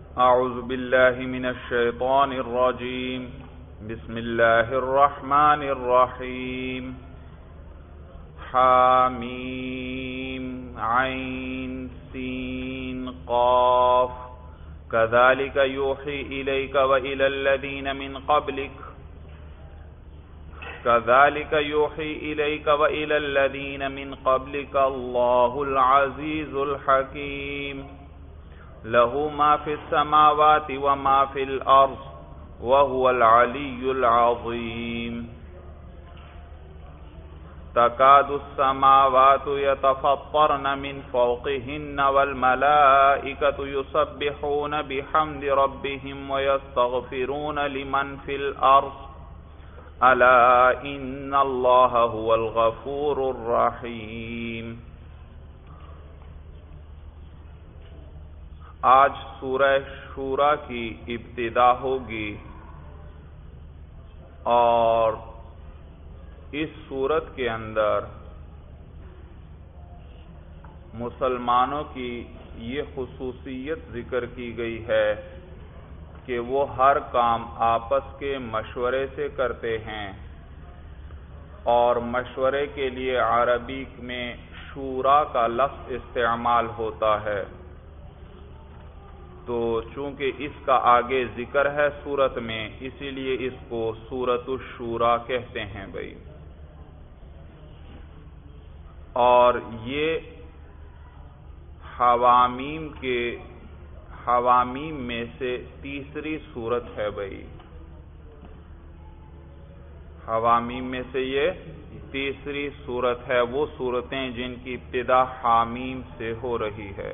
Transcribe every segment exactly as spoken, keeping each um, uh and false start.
اعوذ باللہ من الشیطان الرجیم بسم اللہ الرحمن الرحیم حامیم عین سین قاف كذلك يوحي إليك وإلى الذين من قبلك كذلك يوحي إليك وإلى الذين من قبلك الله العزيز الحكيم له ما في السماوات وما في الأرض وهو العلي العظيم تكاد السماوات يتفطرن من فوقهن والملائكة يسبحون بحمد ربهم ويستغفرون لمن في الأرض ألا إن الله هو الغفور الرحيم۔ آج سورہ شورى کی ابتدا ہوگی اور اس سورت کے اندر مسلمانوں کی یہ خصوصیت ذکر کی گئی ہے کہ وہ ہر کام آپس کے مشورے سے کرتے ہیں، اور مشورے کے لیے عربی میں شورا کا لفظ استعمال ہوتا ہے، تو چونکہ اس کا آگے ذکر ہے سورت میں، اسی لیے اس کو سورۃ الشورى کہتے ہیں بھائی۔ اور یہ حوامیم کے حوامیم میں سے تیسری سورت ہے بھائی، حوامیم میں سے یہ تیسری سورت ہے، وہ سورتیں جن کی ابتدا حامیم سے ہو رہی ہے۔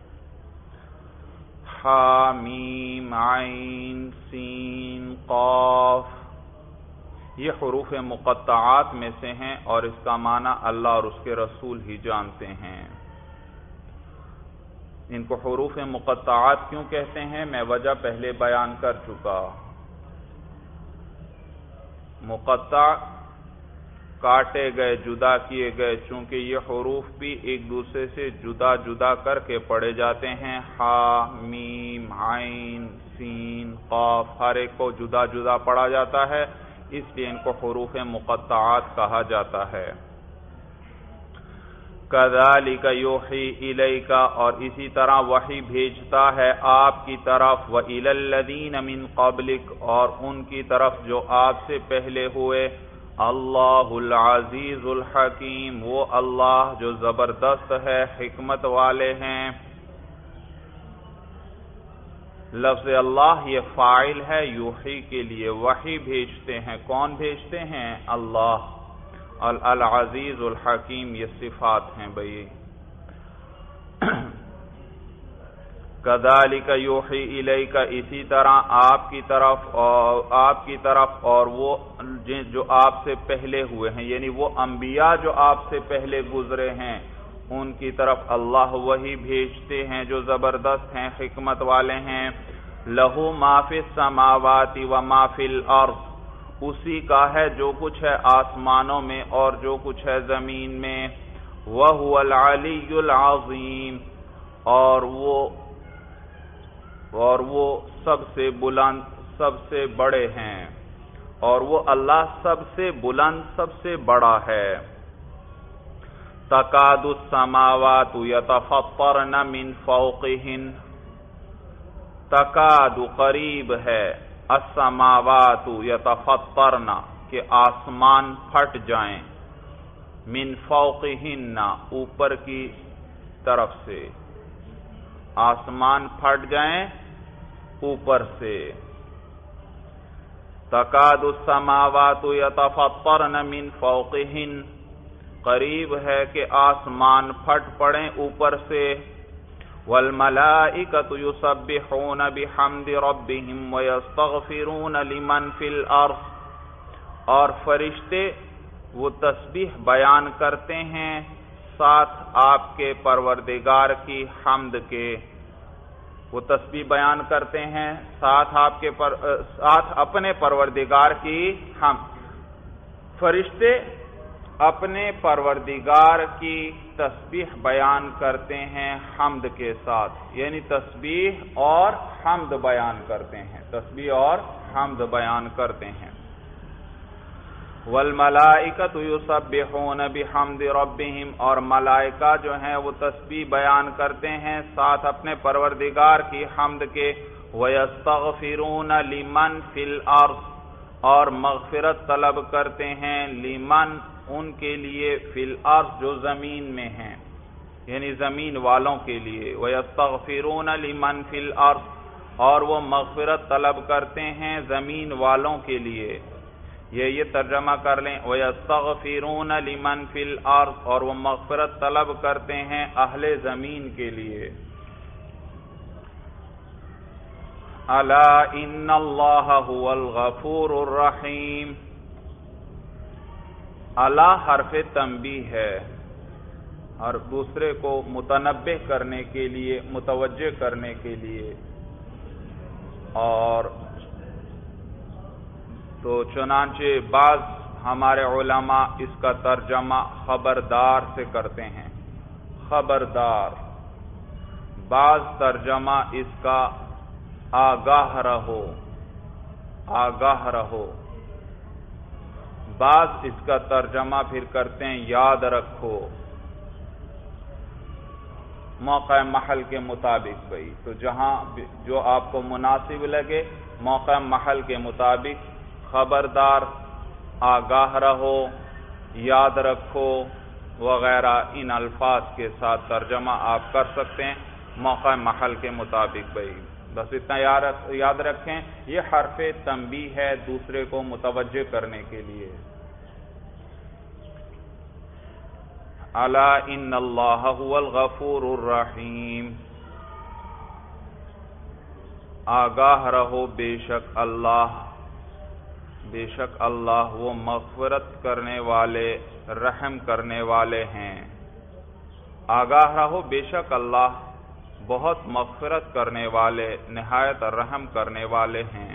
حامیم عین سین قاف، یہ حروف مقطعات میں سے ہیں اور اس کا معنی اللہ اور اس کے رسول ہی جانتے ہیں۔ ان کو حروف مقطعات کیوں کہتے ہیں میں وجہ پہلے بیان کر چکا۔ مقطع کاٹے گئے، جدا کیے گئے، چونکہ یہ حروف بھی ایک دوسرے سے جدا جدا کر کے پڑھے جاتے ہیں، ہا میم عین سین قاف، ہر ایک کو جدا جدا پڑھا جاتا ہے، اس لیے ان کو حروف مقطعات کہا جاتا ہے۔ کذالک یوحی الیک، اور اسی طرح وحی بھیجتا ہے آپ کی طرف، وإلی الذین من قبلک، اور ان کی طرف جو آپ سے پہلے ہوئے، اللہ العزیز الحکیم، وہ اللہ جو زبردست ہے، حکمت والے ہیں۔ لفظ اللہ یہ فاعل ہے یوحی کے لیے، وحی بھیجتے ہیں، کون بھیجتے ہیں؟ اللہ۔ العزیز الحکیم یہ صفات ہیں بھئی۔ کذالک یوحی الیک، اسی طرح آپ کی طرف اور آپ کی طرف اور وہ جو آپ سے پہلے ہوئے ہیں، یعنی وہ انبیاء جو آپ سے پہلے گزرے ہیں ان کی طرف اللہ وہی بھیجتے ہیں جو زبردست ہیں، حکمت والے ہیں۔ لہ ما فی السماوات و ما فی الارض، اسی کا ہے جو کچھ ہے آسمانوں میں اور جو کچھ ہے زمین میں۔ وَهُوَ الْعَلِيُّ الْعَظِيمُ، اور وہ اور وہ سب سے بلند، سب سے بڑے ہیں، اور وہ اللہ سب سے بلند، سب سے بڑا ہے۔ تَكَادُ السَّمَاوَاتُ يَتَفَطَّرْنَ مِنْ فَوْقِهِنَّ، تَكَادُ قریب ہے، السماوات یتفطرن کہ آسمان پھٹ جائیں، من فوقہن اوپر کی طرف سے، آسمان پھٹ جائیں اوپر سے۔ تکاد السماوات یتفطرن من فوقہن، قریب ہے کہ آسمان پھٹ پڑیں اوپر سے۔ والملائکۃ یسبحون بحمد ربہم ویستغفرون لمن فی الارض، اور فرشتے وہ تسبیح بیان کرتے ہیں ساتھ آپ کے پروردگار کی حمد کے، وہ تسبیح بیان کرتے ہیں ساتھ آپ کے پر ساتھ اپنے پروردگار کی حمد۔ فرشتے اپنے پروردگار کی تسبیح بیان کرتے ہیں حمد کے ساتھ، یعنی تسبیح اور حمد بیان کرتے ہیں، تسبیح اور حمد بیان کرتے ہیں۔ والملائکۃ یسبحون بحمد ربہم، اور ملائکہ جو ہیں وہ تسبیح بیان کرتے ہیں ساتھ اپنے پروردگار کی حمد کے۔ وَيَسْتَغْفِرُونَ لِمَنْ فِي الْأَرْضِ، اور مغفرت طلب کرتے ہیں لمن، ان کے لیے، فی الارض جو زمین میں ہیں، یعنی زمین والوں کے لیے۔ وَيَسْتَغْفِرُونَ لِمَنْ فِي الْأَرْضِ، اور وہ مغفرت طلب کرتے ہیں زمین والوں کے لیے۔ یہ یہ ترجمہ کر لیں، وَيَسْتَغْفِرُونَ لِمَنْ فِي الْأَرْضِ، اور وہ مغفرت طلب کرتے ہیں اہل زمین کے لیے۔ الا ان اللہ هو الغفور الرحیم، الا حرف تنبیہ ہے اور دوسرے کو متنبہ کرنے کے لیے، متوجہ کرنے کے لیے، اور تو چنانچہ بعض ہمارے علماء اس کا ترجمہ خبردار سے کرتے ہیں، خبردار۔ بعض ترجمہ اس کا آگاہ رہو، آگاہ رہو۔ بعض اس کا ترجمہ پھر کرتے ہیں یاد رکھو، موقع محل کے مطابق بھئی، تو جہاں جو آپ کو مناسب لگے موقع محل کے مطابق خبردار، آگاہ رہو، یاد رکھو وغیرہ ان الفاظ کے ساتھ ترجمہ آپ کر سکتے ہیں موقع محل کے مطابق بھئی۔ بس اتنا یاد رکھیں، یہ حرف تنبیہ ہے دوسرے کو متوجہ کرنے کے لیے۔ الا ان اللہ هو الغفور الرحیم، آگاہ رہو بے شک اللہ، بے شک اللہ وہ مغفرت کرنے والے، رحم کرنے والے ہیں۔ آگاہ رہو بے شک اللہ بہت مغفرت کرنے والے، نہایت رحم کرنے والے ہیں۔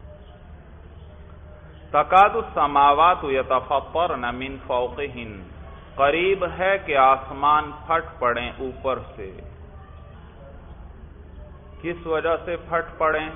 تکاد السماوات یتفطرن من فوقہن، قریب ہے کہ آسمان پھٹ پڑیں اوپر سے۔ کس وجہ سے پھٹ پڑیں؟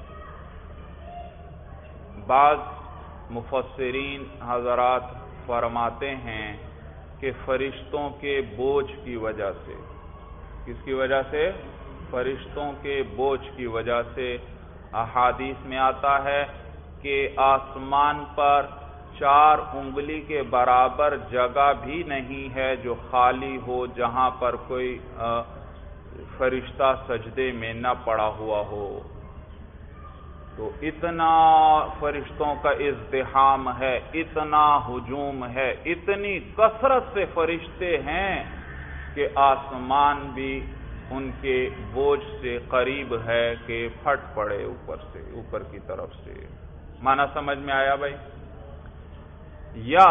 بعض مفسرین حضرات فرماتے ہیں کہ فرشتوں کے بوجھ کی وجہ سے۔ کس کی وجہ سے؟ فرشتوں کے بوجھ کی وجہ سے۔ احادیث میں آتا ہے کہ آسمان پر چار انگلی کے برابر جگہ بھی نہیں ہے جو خالی ہو، جہاں پر کوئی فرشتہ سجدے میں نہ پڑا ہوا ہو۔ تو اتنا فرشتوں کا ازدحام ہے، اتنا ہجوم ہے، اتنی کثرت سے فرشتے ہیں کہ آسمان بھی ان کے بوجھ سے قریب ہے کہ پھٹ پڑے اوپر سے، اوپر کی طرف سے۔ معنی سمجھ میں آیا بھائی؟ یا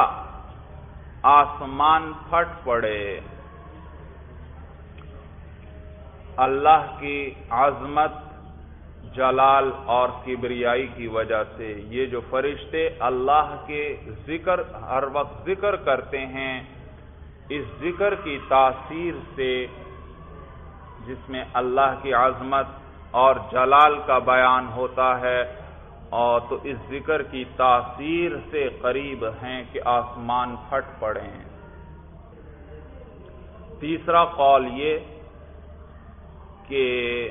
آسمان پھٹ پڑے اللہ کی عظمت، جلال اور کبریائی کی وجہ سے۔ یہ جو فرشتے اللہ کے ذکر ہر وقت ذکر کرتے ہیں، اس ذکر کی تاثیر سے، جس میں اللہ کی عظمت اور جلال کا بیان ہوتا ہے، اور تو اس ذکر کی تاثیر سے قریب ہیں کہ آسمان پھٹ پڑیں۔ تیسرا قول یہ کہ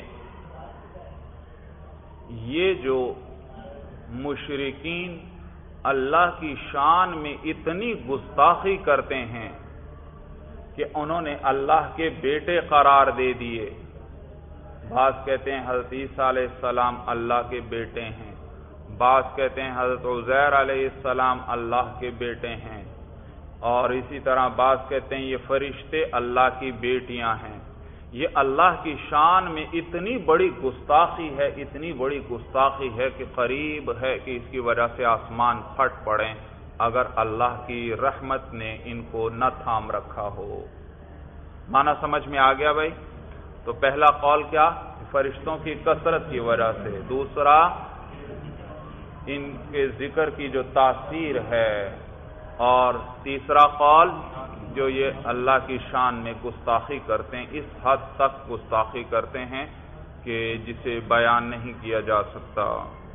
یہ جو مشرکین اللہ کی شان میں اتنی گستاخی کرتے ہیں کہ انہوں نے اللہ کے بیٹے قرار دے دیے۔ بعض کہتے ہیں حضرت عیسیٰ علیہ السلام اللہ کے بیٹے ہیں، بعض کہتے ہیں حضرت عزیر علیہ السلام اللہ کے بیٹے ہیں، اور اسی طرح بعض کہتے ہیں یہ فرشتے اللہ کی بیٹیاں ہیں۔ یہ اللہ کی شان میں اتنی بڑی گستاخی ہے، اتنی بڑی گستاخی ہے کہ قریب ہے کہ اس کی وجہ سے آسمان پھٹ پڑیں اگر اللہ کی رحمت نے ان کو نہ تھام رکھا ہو۔ معنی سمجھ میں آ گیا بھائی؟ تو پہلا قول کیا؟ فرشتوں کی کثرت کی وجہ سے۔ دوسرا ان کے ذکر کی جو تاثیر ہے، اور تیسرا قول جو یہ اللہ کی شان میں گستاخی کرتے ہیں، اس حد تک گستاخی کرتے ہیں کہ جسے بیان نہیں کیا جا سکتا۔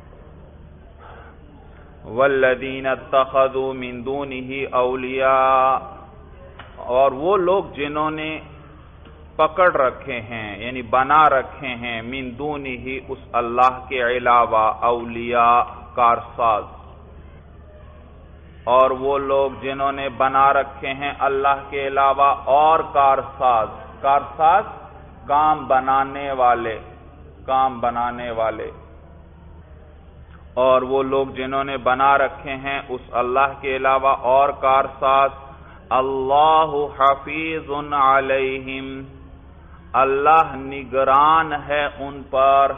والذین اتخذوا من دونہ اولیاء، اور وہ لوگ جنہوں نے پکڑ رکھے ہیں یعنی بنا رکھے ہیں من دونہ اس اللہ کے علاوہ اولیاء کارساز، اور وہ لوگ جنہوں نے بنا رکھے ہیں اللہ کے علاوہ اور کارساز، کارساز کام بنانے والے، کام بنانے والے، اور وہ لوگ جنہوں نے بنا رکھے ہیں اس اللہ کے علاوہ اور کارساز، اللہ حفیظ علیہم، اللہ نگران ہے ان پر،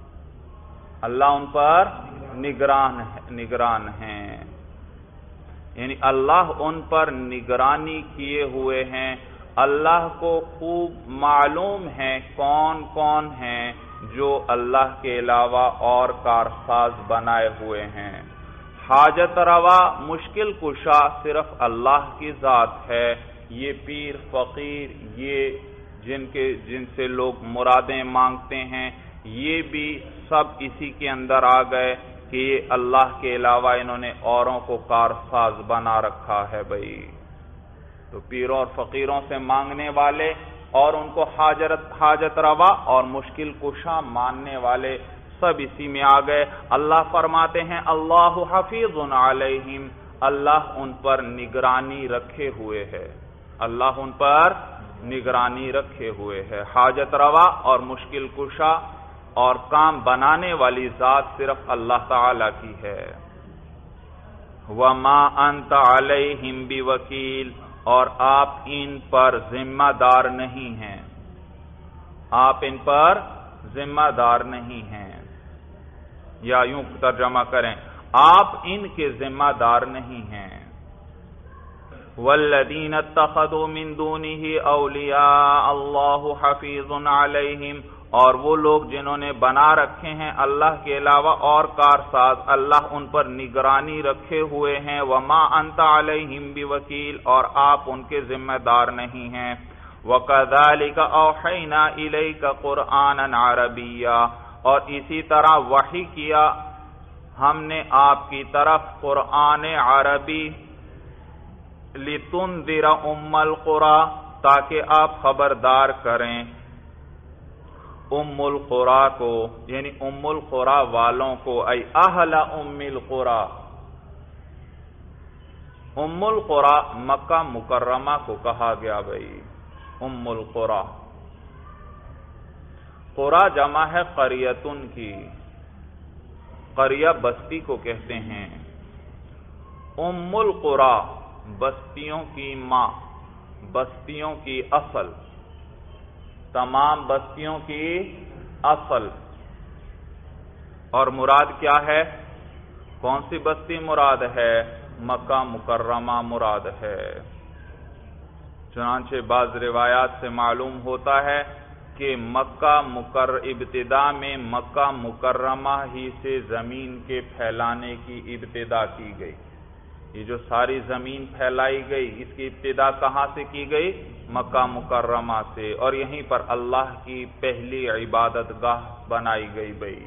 اللہ ان پر نگران نگران ہیں، یعنی اللہ ان پر نگرانی کیے ہوئے ہیں۔ اللہ کو خوب معلوم ہے کون کون ہیں جو اللہ کے علاوہ اور کارساز بنائے ہوئے ہیں۔ حاجت روا مشکل کشا صرف اللہ کی ذات ہے، یہ پیر فقیر، یہ جن کے جن سے لوگ مرادیں مانگتے ہیں، یہ بھی سب اسی کے اندر آ گئے کہ یہ اللہ کے علاوہ انہوں نے اوروں کو کارساز بنا رکھا ہے۔ بھائی تو پیروں اور فقیروں سے مانگنے والے اور ان کو حاجت حاجت روا اور مشکل کشا ماننے والے سب اسی میں آ گئے۔ اللہ فرماتے ہیں اللہ حفیظ علیہم، اللہ ان پر نگرانی رکھے ہوئے ہے، اللہ ان پر نگرانی رکھے ہوئے ہے۔ حاجت روا اور مشکل کشا اور کام بنانے والی ذات صرف اللہ تعالی کی ہے۔ وَمَا أَنْتَ عَلَيْهِمْ بِوَكِيلٍ، اور آپ ان پر ذمہ دار نہیں ہیں، آپ ان پر ذمہ دار نہیں ہیں، یا یوں ترجمہ کریں آپ ان کے ذمہ دار نہیں ہیں۔ وَالَّذِينَ اتَّخَذُوا مِن دُونِهِ أَوْلِيَاءَ اللَّهُ حَفِيظٌ عَلَيْهِمْ، اور وہ لوگ جنہوں نے بنا رکھے ہیں اللہ کے علاوہ اور کارساز، اللہ ان پر نگرانی رکھے ہوئے ہیں۔ وَمَا أَنْتَ عَلَيْهِمْ بِوَكِيلٍ، اور آپ ان کے ذمہ دار نہیں ہیں۔ وَكَذَلِكَ أَوْحَيْنَا إِلَيْكَ قُرْآنًا عَرَبِيًّا، اور اسی طرح وحی کیا ہم نے آپ کی طرف قرآن عربی، لِتُنذِرَ أُمَّ الْقُرَىٰ، تاکہ آپ خبردار کریں ام القرا کو، یعنی ام القرا والوں کو، ای اہل ام القرا۔ ام القرا مکہ مکرمہ کو کہا گیا بھائی، ام القرا، قرا جمع ہے قریتن کی، قریہ بستی کو کہتے ہیں۔ ام القرا بستیوں کی ماں، بستیوں کی اصل، تمام بستیوں کی اصل، اور مراد کیا ہے؟ کون سی بستی مراد ہے؟ مکہ مکرمہ مراد ہے۔ چنانچہ بعض روایات سے معلوم ہوتا ہے کہ مکہ مکر ابتدا میں مکہ مکرمہ ہی سے زمین کے پھیلانے کی ابتدا کی گئی۔ یہ جو ساری زمین پھیلائی گئی اس کی ابتدا کہاں سے کی گئی؟ مکہ مکرمہ سے، اور یہیں پر اللہ کی پہلی عبادت گاہ بنائی گئی بھائی۔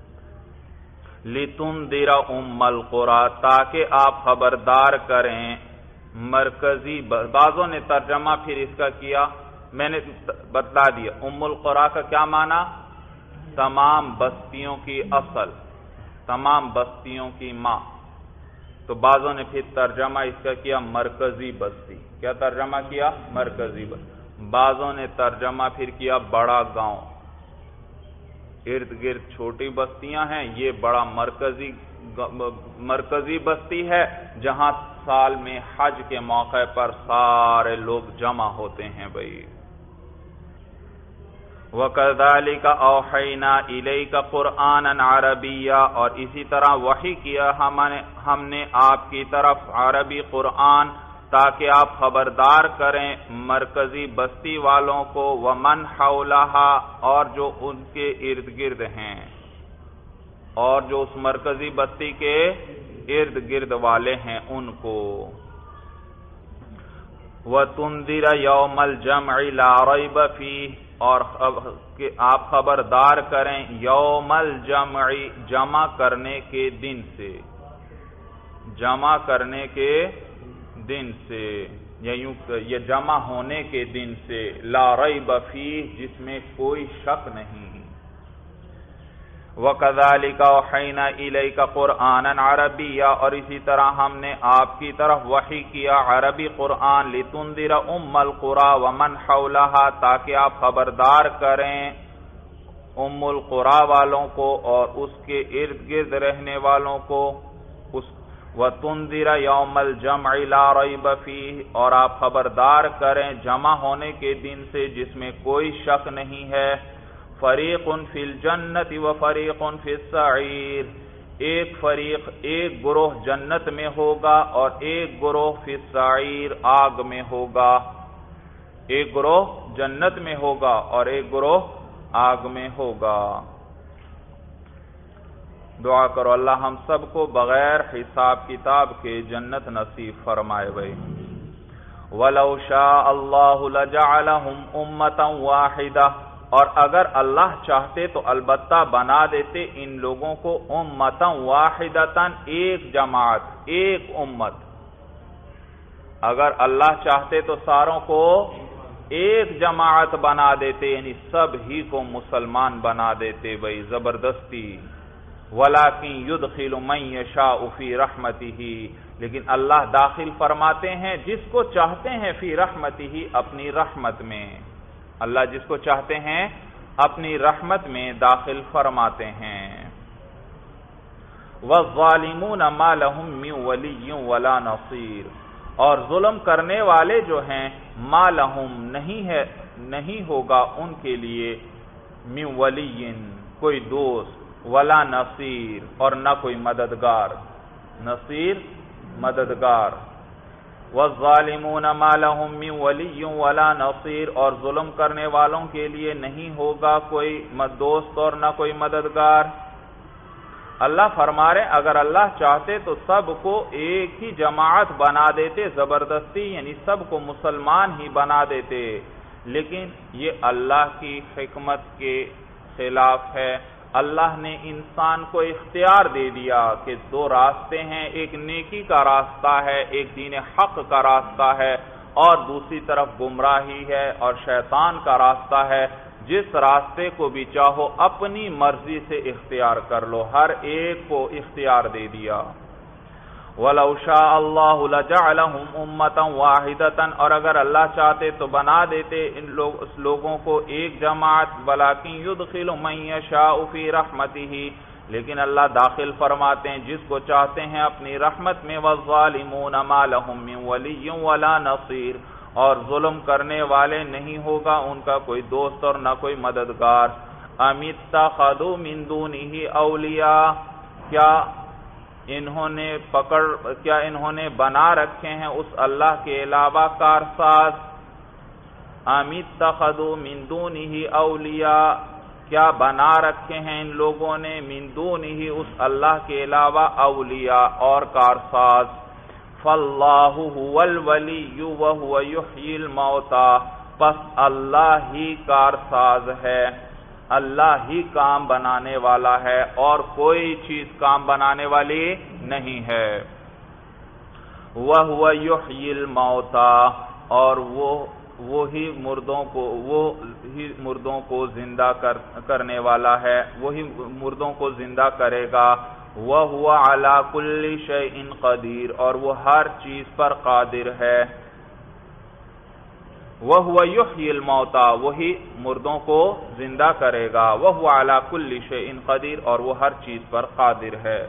لِتُنذِرَ أُمَّ الْقُرَىٰ، تاکہ آپ خبردار کریں مرکزی، بعضوں نے ترجمہ پھر اس کا کیا، میں نے بتلا دیا، ام القرا کا کیا معنی؟ تمام بستیوں کی اصل، تمام بستیوں کی ماں۔ تو بعضوں نے پھر ترجمہ اس کا کیا مرکزی بستی، کیا ترجمہ کیا؟ مرکزی بستی۔ بعضوں نے ترجمہ پھر کیا بڑا گاؤں، ارد گرد چھوٹی بستیاں ہیں، یہ بڑا مرکزی مرکزی بستی ہے جہاں سال میں حج کے موقع پر سارے لوگ جمع ہوتے ہیں بھائی۔ وَكَذَلِكَ أَوْحَيْنَا إِلَيْكَ قُرْآنًا عَرَبِيًّا، اور اسی طرح وحی کیا ہم نے آپ کی طرف عربی قرآن، تاکہ آپ خبردار کریں مرکزی بستی والوں کو، وَمَنْ حَوْلَهَا، اور جو ان کے ارد گرد ہیں، اور جو اس مرکزی بستی کے ارد گرد والے ہیں ان کو۔ وَتُنذِرَ يَوْمَ الْجَمْعِ لَا رَيْبَ فِيهِ، اور کہ آپ خبردار کریں یوم الجمع، جمع کرنے کے دن سے، جمع کرنے کے دن سے، یا یوں یہ جمع ہونے کے دن سے، لا ریب فیہ، جس میں کوئی شک نہیں۔ وَكَذَلِكَ أَوْحَيْنَا إِلَيْكَ قُرْآنًا عَرَبِيًّا، اور اسی طرح ہم نے آپ کی طرف وحی کیا عربی قرآن، لِتُنذِرَ أُمَّ الْقُرَى وَمَنْ حَوْلَهَا، تاکہ آپ خبردار کریں ام القریٰ والوں کو اور اس کے ارد گرد رہنے والوں کو، اس وَتُنذِرَ يَوْمَ الْجَمْعِ لَا رَيْبَ فِيهِ، اور آپ خبردار کریں جمع ہونے کے دن سے جس میں کوئی شک نہیں ہے۔ فریق فی الجنت و فریق فی السعیر، ایک فریق ایک گروہ جنت میں ہوگا اور ایک گروہ فی السعیر آگ میں ہوگا، ایک گروہ جنت میں ہوگا اور ایک گروہ آگ میں ہوگا۔ دعا کرو اللہ ہم سب کو بغیر حساب کتاب کے جنت نصیب فرمائے بھائی۔ وَلَوْ شَاءَ اللَّهُ لَجَعَلَهُمْ أُمَّةً وَاحِدَةً، اور اگر اللہ چاہتے تو البتہ بنا دیتے ان لوگوں کو امتاً واحدتاً، ایک جماعت، ایک امت۔ اگر اللہ چاہتے تو ساروں کو ایک جماعت بنا دیتے، یعنی سب ہی کو مسلمان بنا دیتے بھائی زبردستی۔ وَلَٰكِن يُدْخِلُ مَن يَشَاءُ فِي رَحْمَتِهِ، لیکن اللہ داخل فرماتے ہیں جس کو چاہتے ہیں فی رحمتہ، اپنی رحمت میں، اللہ جس کو چاہتے ہیں اپنی رحمت میں داخل فرماتے ہیں۔ وَالظَّالِمُونَ مَا لَهُم مِّن وَلِيٍّ وَلَا نَصِيرٍ، اور ظلم کرنے والے جو ہیں مَا لَهُم، نہیں ہے نہیں ہوگا ان کے لیے، مِّن وَلِيٍّ کوئی دوست، وَلَا نَصِيرٍ اور نہ کوئی مددگار، نصیر مددگار۔ وَالظَّالِمُونَ مَا لَهُم مِّن وَلِيٍّ وَلَا نَصِيرٍ، اور ظلم کرنے والوں کے لیے نہیں ہوگا کوئی دوست اور نہ کوئی مددگار۔ اللہ فرما رہے اگر اللہ چاہتے تو سب کو ایک ہی جماعت بنا دیتے زبردستی، یعنی سب کو مسلمان ہی بنا دیتے، لیکن یہ اللہ کی حکمت کے خلاف ہے۔ اللہ نے انسان کو اختیار دے دیا کہ دو راستے ہیں، ایک نیکی کا راستہ ہے، ایک دین حق کا راستہ ہے، اور دوسری طرف گمراہی ہے اور شیطان کا راستہ ہے۔ جس راستے کو بھی چاہو اپنی مرضی سے اختیار کر لو، ہر ایک کو اختیار دے دیا۔ وَلَوْ شَاءَ اللَّهُ لَجَعَلَهُمْ أُمَّةً وَاحِدَةً، اور اگر اللہ چاہتے تو بنا دیتے ان لوگ اس لوگوں کو ایک جماعت۔ وَلَٰكِن يُدْخِلُ مَن يَشَاءُ فِي رَحْمَتِهِ، لیکن اللہ داخل فرماتے ہیں جس کو چاہتے ہیں اپنی رحمت میں۔ وَالظَّالِمُونَ مَا لَهُم مِّن وَلِيٍّ وَلَا نَصِيرٍ، اور ظلم کرنے والے نہیں ہوگا ان کا کوئی دوست اور نہ کوئی مددگار۔ أَمِ اتَّخَذُوا مِن دُونِهِ أَوْلِيَاءَ، کیا انہوں نے پکڑ کیا انہوں نے بنا رکھے ہیں اس اللہ کے علاوہ کارساز۔ أَمِ اتَّخَذُوا مِن دُونِهِ أَوْلِيَاءَ، کیا بنا رکھے ہیں ان لوگوں نے من دونہ اس اللہ کے علاوہ اولیاء اور کارساز۔ فَاللَّهُ هُوَ الْوَلِيُّ وَهُوَ يُحْيِي الْمَوْتَى، پس اللہ ہی کارساز ہے، اللہ ہی کام بنانے والا ہے اور کوئی چیز کام بنانے والی نہیں ہے۔ وَهُوَ يُحْيِي الْمَوْتَى، اور وہ وہی مردوں کو وہی مردوں کو زندہ کر کرنے والا ہے، وہی مردوں کو زندہ کرے گا۔ وَهُوَ عَلَى كُلِّ شَيْءٍ قَدِيرٌ، اور وہ ہر چیز پر قادر ہے۔ وَهُوَ يُحْيِي الْمَوْتَى، وہی مردوں کو زندہ کرے گا۔ وَهُوَ عَلَى كُلِّ شَيْءٍ قَدِيرٌ، اور وہ ہر چیز پر قادر ہے۔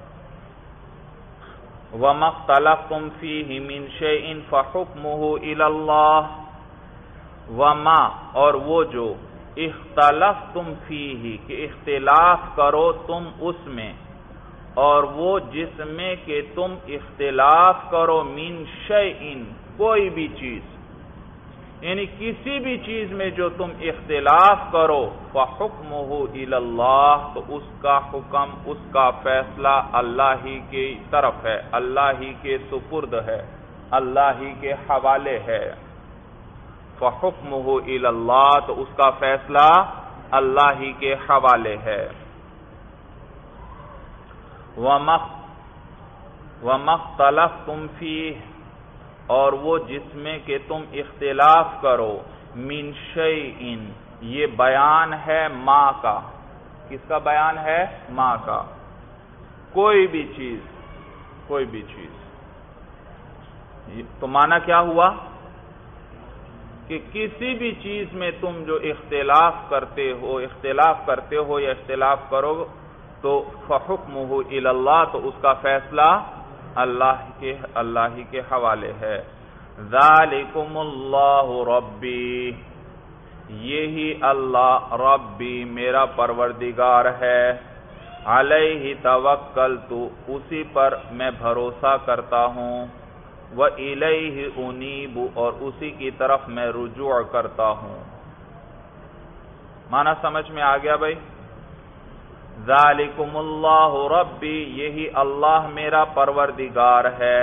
وَمَا اخْتَلَفْتُمْ فِيهِ مِنْ شَيْءٍ فَحُكْمُهُ إِلَى اللَّهِ، وَمَا اور وہ جو اختلفتم فیہ کہ اختلاف کرو تم اس میں، اور وہ جس میں کہ تم اختلاف کرو من شیئن کوئی بھی چیز، یعنی کسی بھی چیز میں جو تم اختلاف کرو، فحکمہ الی اللہ، تو اس کا حکم اس کا فیصلہ اللہ ہی کی طرف ہے، اللہ ہی کے سپرد ہے، اللہ ہی کے حوالے ہے۔ فحکمہ الی اللہ، تو اس کا فیصلہ اللہ ہی کے حوالے ہے۔ وَمَا اخْتَلَفْتُمْ فِيهِ، اور وہ جس میں کہ تم اختلاف کرو، مِنْ شَيْءٍ، یہ بیان ہے ما کا۔ کس کا بیان ہے؟ ما کا۔ کوئی بھی چیز، کوئی بھی چیز، تو معنی کیا ہوا کہ کسی بھی چیز میں تم جو اختلاف کرتے ہو اختلاف کرتے ہو یا اختلاف کرو تو فحکمہ الی اللہ، تو اس کا فیصلہ اللہ کے اللہ ہی کے حوالے ہے۔ ذالکم اللہ ربی، یہی اللہ ربی میرا پروردگار ہے، علیہ توکلت، اسی پر میں بھروسہ کرتا ہوں، وَإِلَيْهِ أُنِيبُ، اور اسی کی طرف میں رجوع کرتا ہوں۔ معنی سمجھ میں آ گیا بھائی؟ ذالکم اللہ ربی، یہی اللہ میرا پروردگار ہے،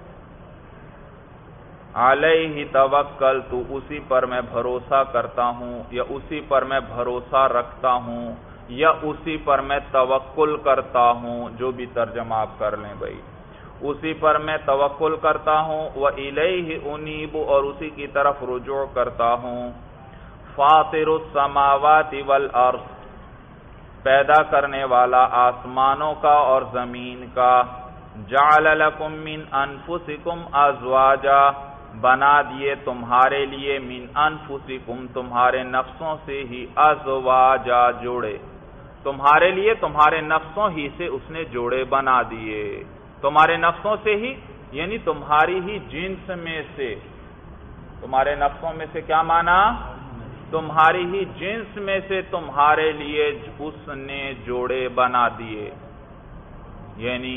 علیہ توکلت، اسی پر میں بھروسہ کرتا ہوں یا اسی پر میں بھروسہ رکھتا ہوں یا اسی پر میں توکل کرتا ہوں، جو بھی ترجمہ آپ کر لیں بھائی، اسی پر میں توکل کرتا ہوں، وَإِلَيْهِ أُنِيبُ، اور اسی کی طرف رجوع کرتا ہوں۔ فاطر السماوات والارض، پیدا کرنے والا آسمانوں کا اور زمین کا، جعل لکم من انفسکم ازواجا، بنا دیے تمہارے لیے، من انفسکم، تمہارے نفسوں سے ہی، ازواجا، جوڑے، تمہارے لیے تمہارے نفسوں ہی سے اس نے جوڑے بنا دیے، تمہارے نفسوں سے ہی یعنی تمہاری ہی جنس میں سے، تمہارے نفسوں میں سے کیا مانا؟ تمہاری ہی جنس میں سے تمہارے لیے اس نے جوڑے بنا دیے، یعنی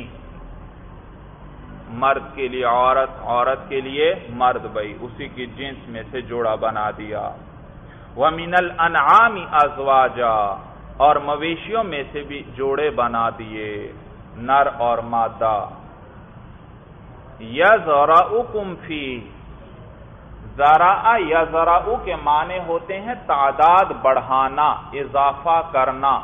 مرد کے لیے عورت، عورت کے لیے مرد، بھائی اسی کی جنس میں سے جوڑا بنا دیا۔ وَمِنَ الْأَنْعَامِ أَزْوَاجًا، اور مویشیوں میں سے بھی جوڑے بنا دیے، نر اور مادہ۔ یَزْرَعُکُمْ فِیہ، زرع یزرع کے معنی ہوتے ہیں تعداد بڑھانا، اضافہ کرنا۔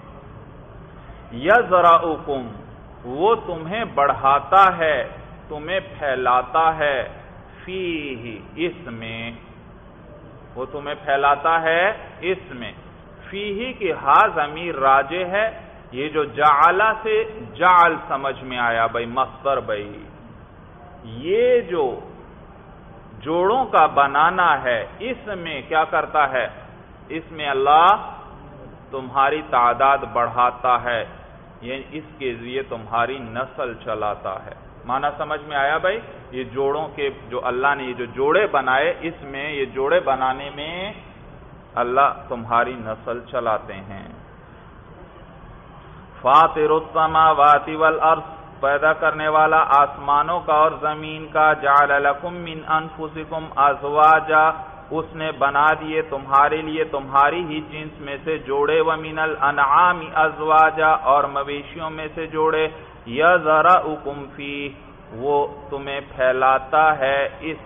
یزرعکم، وہ تمہیں بڑھاتا ہے، تمہیں پھیلاتا ہے، فیہ، اس میں، وہ تمہیں پھیلاتا ہے اس میں۔ فیہ کی ہا ضمیر راجع ہے، یہ جو جعلہ سے جعل سمجھ میں آیا بھائی، مصدر بھائی، یہ جو جوڑوں کا بنانا ہے اس میں کیا کرتا ہے؟ اس میں اللہ تمہاری تعداد بڑھاتا ہے، یعنی اس کے ذریعے تمہاری نسل چلاتا ہے۔ معنی سمجھ میں آیا بھائی؟ یہ جوڑوں کے جو اللہ نے یہ جو جوڑے بنائے، اس میں یہ جوڑے بنانے میں اللہ تمہاری نسل چلاتے ہیں۔ فاطر السماوات والارض، پیدا کرنے والا آسمانوں کا اور زمین کا، جعل لکم من انفسکم ازواجا، اس نے بنا دیے تمہارے لیے تمہاری ہی جنس میں سے جوڑے، ومن الانعام ازواجا، اور مویشیوں میں سے جوڑے، یزرعکم فیہ، وہ تمہیں پھیلاتا ہے اس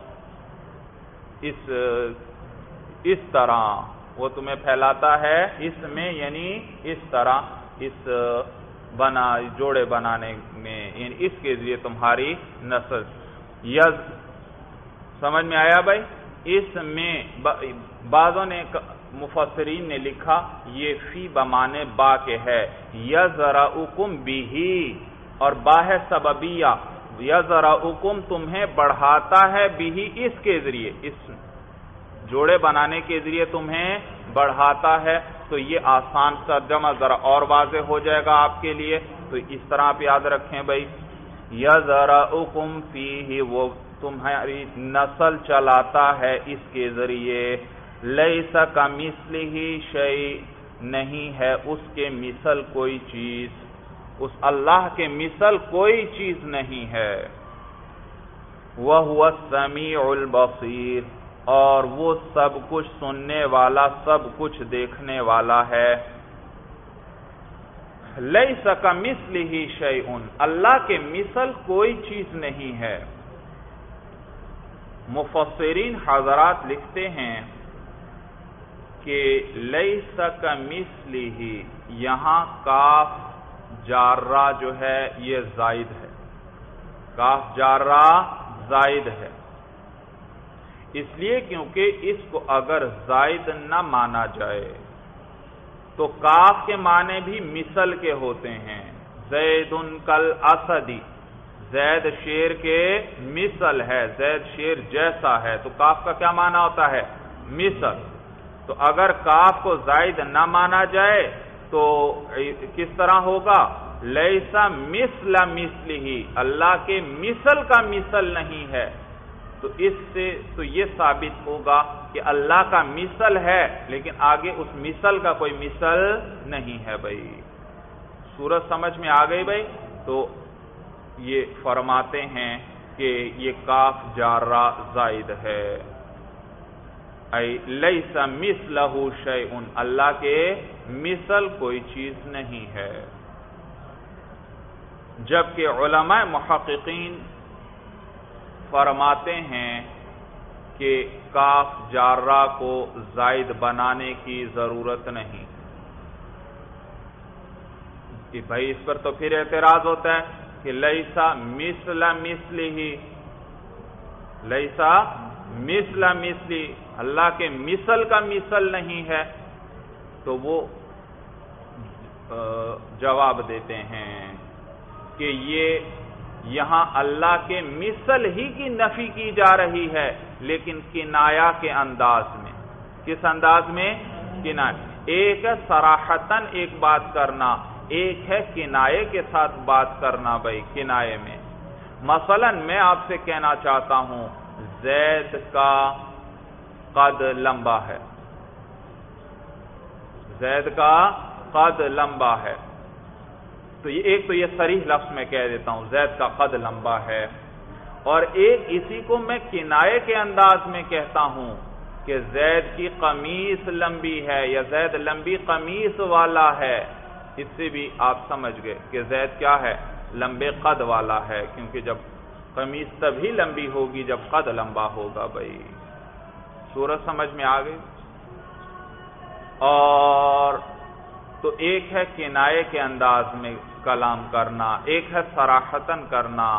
اس اس طرح، وہ تمہیں پھیلاتا ہے اس میں، یعنی اس طرح، اس بنا جوڑے بنانے میں، یعنی اس کے ذریعے تمہاری نسل۔ یز سمجھ میں آیا بھائی؟ اس میں بعضوں نے مفسرین نے لکھا یہ فی بمانے با کے ہے، یزرعکم بہ، اور با ہے سببیہ، یزرعکم تمہیں بڑھاتا ہے، بہ اس کے ذریعے، اس جوڑے بنانے کے ذریعے تمہیں بڑھاتا ہے۔ تو یہ آسان ترجمہ ذرا اور واضح ہو جائے گا آپ کے لیے، تو اس طرح آپ یاد رکھیں بھائی، یزرعکم فیہ، وہ تمہاری نسل چلاتا ہے اس کے ذریعے، لیس کمثلہ شیء، نہیں ہے اس کے مثل کوئی چیز، اس اللہ کے مثل کوئی چیز نہیں ہے۔ وَهُوَ السَّمِيعُ الْبَصِيرُ، اور وہ سب کچھ سننے والا، سب کچھ دیکھنے والا ہے۔ لیس کمثلہ شیء، اللہ کے مثل کوئی چیز نہیں ہے۔ مفسرین حضرات لکھتے ہیں کہ لیس کمثلہ، یہاں کاف جارہ جو ہے یہ زائد ہے، کاف جارہ زائد ہے، اس لیے کیونکہ اس کو اگر زائد نہ مانا جائے تو کاف کے معنی بھی مثل کے ہوتے ہیں، زید کل اسدی، زید شیر کے مثل ہے، زید شیر جیسا ہے، تو کاف کا کیا معنی ہوتا ہے؟ مثل۔ تو اگر کاف کو زائد نہ مانا جائے تو کس طرح ہوگا؟ لیسا مثل مثلہ، اللہ کے مثل کا مثل نہیں ہے، تو اس سے تو یہ ثابت ہوگا کہ اللہ کا مثل ہے لیکن آگے اس مثل کا کوئی مثل نہیں ہے۔ بھائی سورت سمجھ میں آ گئی بھائی؟ تو یہ فرماتے ہیں کہ یہ کاف جارہ زائد ہے، ای لیس مثلہ شیء، اللہ کے مثل کوئی چیز نہیں ہے۔ جبکہ علماء محققین فرماتے ہیں کہ کاف جارہ کو زائد بنانے کی ضرورت نہیں، کہ بھائی اس پر تو پھر اعتراض ہوتا ہے کہ لیسا مثل مثلہ، لیسا مثل مثلی، اللہ کے مثل کا مثل نہیں ہے، تو وہ جواب دیتے ہیں کہ یہ یہاں اللہ کے مثل ہی کی نفی کی جا رہی ہے لیکن کنایہ کے انداز میں۔ کس انداز میں؟ کنایہ۔ ایک ہے صراحتاً ایک بات کرنا، ایک ہے کنایے کے ساتھ بات کرنا۔ بھائی کنایے میں مثلا میں آپ سے کہنا چاہتا ہوں زید کا قد لمبا ہے، زید کا قد لمبا ہے، تو یہ ایک تو یہ صریح لفظ میں کہہ دیتا ہوں زید کا قد لمبا ہے، اور ایک اسی کو میں کنایے کے انداز میں کہتا ہوں کہ زید کی قمیص لمبی ہے یا زید لمبی قمیص والا ہے۔ اس سے بھی آپ سمجھ گئے کہ زید کیا ہے؟ لمبے قد والا ہے، کیونکہ جب قمیص تبھی لمبی ہوگی جب قد لمبا ہوگا۔ بھائی صورت سمجھ میں آ گئی؟ اور تو ایک ہے کنایے کے انداز میں کلام کرنا، ایک ہے صراحتاً کرنا،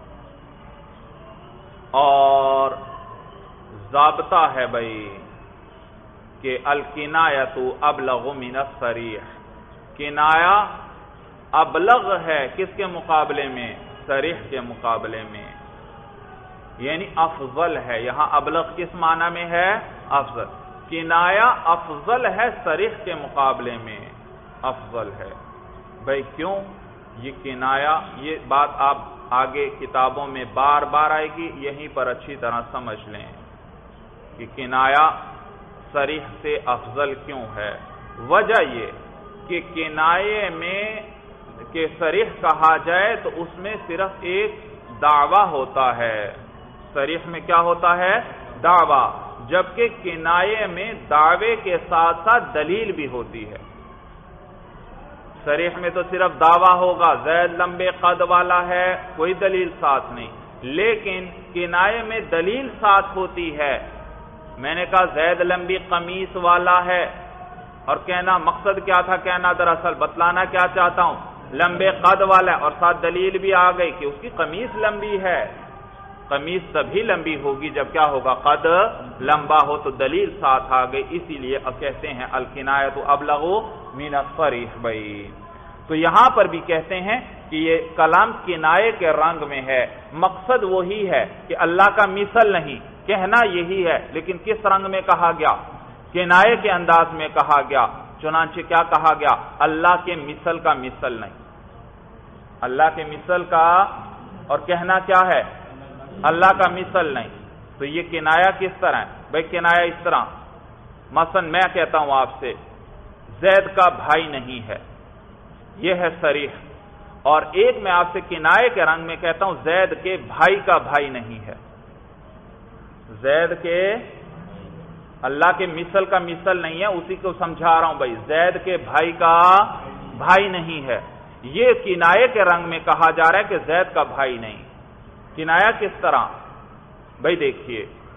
اور ضابطہ ہے بھائی کہ الکنایۃ ابلغ من الصریح، کنایہ ابلغ ہے کس کے مقابلے میں؟ صریح کے مقابلے میں، یعنی افضل ہے۔ یہاں ابلغ کس معنی میں ہے؟ افضل۔ کنایہ افضل ہے صریح کے مقابلے میں، افضل ہے۔ بھائی کیوں؟ یہ کنایہ، یہ بات آپ آگے کتابوں میں بار بار آئے گی، یہیں پر اچھی طرح سمجھ لیں کہ کنایہ صریح سے افضل کیوں ہے۔ وجہ یہ کہ کنایے میں کہ صریح کہا جائے تو اس میں صرف ایک دعویٰ ہوتا ہے، صریح میں کیا ہوتا ہے؟ دعویٰ، جبکہ کنایے میں دعوے کے ساتھ ساتھ دلیل بھی ہوتی ہے۔ صریح میں تو صرف دعویٰ ہوگا زید لمبے قد والا ہے، کوئی دلیل ساتھ نہیں، لیکن کنایے میں دلیل ساتھ ہوتی ہے۔ میں نے کہا زید لمبی قمیص والا ہے، اور کہنا مقصد کیا تھا؟ کہنا دراصل بتلانا کیا چاہتا ہوں لمبے قد والا ہے، اور ساتھ دلیل بھی آ گئی کہ اس کی قمیص لمبی ہے۔ قمیص تبھی لمبی ہوگی جب کیا ہوگا؟ قد لمبا ہو، تو دلیل ساتھ آ گئی، اسی لیے کہتے ہیں الکنایۃ ابلغ من الصریح۔ بھائی تو یہاں پر بھی کہتے ہیں کہ یہ کلام کنایے کے رنگ میں ہے، مقصد وہی ہے کہ اللہ کا مثل نہیں، کہنا یہی ہے، لیکن کس رنگ میں کہا گیا؟ کنایے کے انداز میں کہا گیا۔ چنانچہ کیا کہا گیا؟ اللہ کے مثل کا مثل نہیں، اللہ کے مثل کا، اور کہنا کیا ہے؟ اللہ کا مثل نہیں۔ تو یہ کنایہ کس طرح ہے؟ بھائی کنایہ اس طرح، مثلا میں کہتا ہوں آپ سے زید کا بھائی نہیں ہے، یہ ہے صریح، اور ایک میں آپ سے کنایے کے رنگ میں کہتا ہوں زید کے بھائی کا بھائی نہیں ہے، زید کے اللہ کے مثل کا مثل نہیں ہے، اسی کو سمجھا رہا ہوں بھائی، زید کے بھائی کا بھائی نہیں ہے، یہ کنایے کے رنگ میں کہا جا رہا ہے کہ زید کا بھائی نہیں۔ کنایہ کس طرح؟ بھائی دیکھیے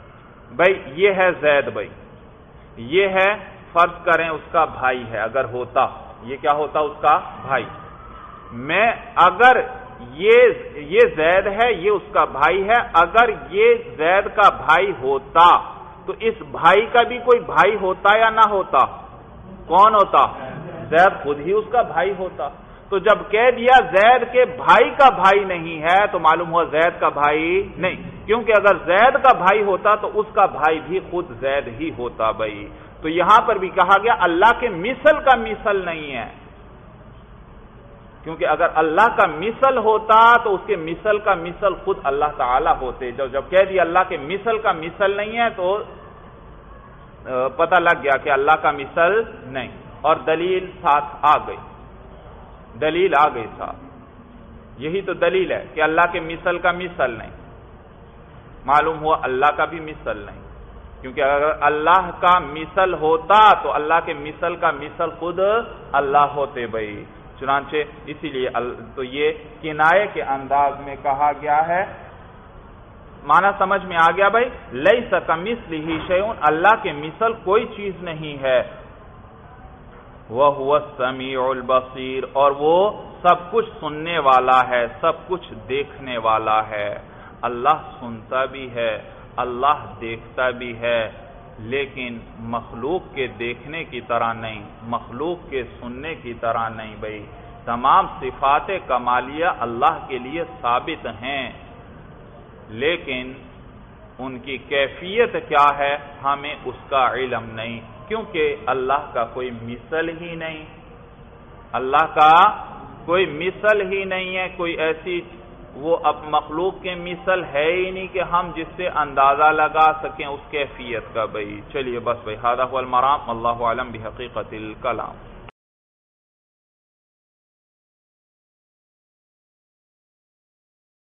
بھائی یہ ہے زید، بھائی یہ ہے فرض کریں اس کا بھائی ہے، اگر ہوتا یہ کیا ہوتا اس کا بھائی، میں اگر یہ یہ زید ہے یہ اس کا بھائی ہے، اگر یہ زید کا بھائی ہوتا تو اس بھائی کا بھی کوئی بھائی ہوتا یا نہ ہوتا؟ کون ہوتا؟ زید خود ہی اس کا بھائی ہوتا۔ تو جب کہہ دیا زید کے بھائی کا بھائی نہیں ہے تو معلوم ہوا زید کا بھائی نہیں، کیونکہ اگر زید کا بھائی ہوتا تو اس کا بھائی بھی خود زید ہی ہوتا بھائی۔ تو یہاں پر بھی کہا گیا اللہ کے مثل کا مثل نہیں ہے، کیونکہ اگر اللہ کا مثل ہوتا تو اس کے مثل کا مثل خود اللہ تعالی ہوتے۔ جب جب کہہ دیا اللہ کے مثل کا مثل نہیں ہے تو پتہ لگ گیا کہ اللہ کا مثل نہیں، اور دلیل ساتھ آ گئی، دلیل آ گئی ساتھ، یہی تو دلیل ہے کہ اللہ کے مثل کا مثل نہیں، معلوم ہوا اللہ کا بھی مثل نہیں، کیونکہ اگر اللہ کا مثل ہوتا تو اللہ کے مثل کا مثل خود اللہ ہوتے بھائی۔ چنانچہ اسی لیے تو یہ کنایے کے انداز میں کہا گیا ہے، معنی سمجھ میں آ گیا بھائی، لیس کمثلہ شیء، اللہ کے مثل کوئی چیز نہیں ہے، وَهُوَ السَّمِيعُ الْبَصِيرُ، اور وہ سب کچھ سننے والا ہے، سب کچھ دیکھنے والا ہے۔ اللہ سنتا بھی ہے، اللہ دیکھتا بھی ہے، لیکن مخلوق کے دیکھنے کی طرح نہیں، مخلوق کے سننے کی طرح نہیں بھائی۔ تمام صفات کمالیہ اللہ کے لیے ثابت ہیں، لیکن ان کی کیفیت کیا ہے ہمیں اس کا علم نہیں، کیونکہ اللہ کا کوئی مثل ہی نہیں، اللہ کا کوئی مثل ہی نہیں ہے، کوئی ایسی وہ اب مخلوق کے مثل ہے ہی نہیں کہ ہم جس سے اندازہ لگا سکیں اس کیفیت کا بھائی۔ چلیے بس بھائی، ھذا ھو المرام، اللہ اعلم بحقیقت الکلام۔